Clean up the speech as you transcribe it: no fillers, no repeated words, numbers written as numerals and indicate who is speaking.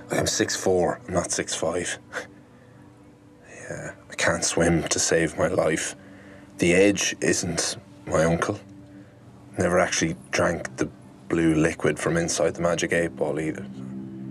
Speaker 1: I'm 6'4", I'm not 6'5". Yeah, I can't swim to save my life. The Edge isn't my uncle. Never actually drank the blue liquid from inside the Magic 8 Ball either.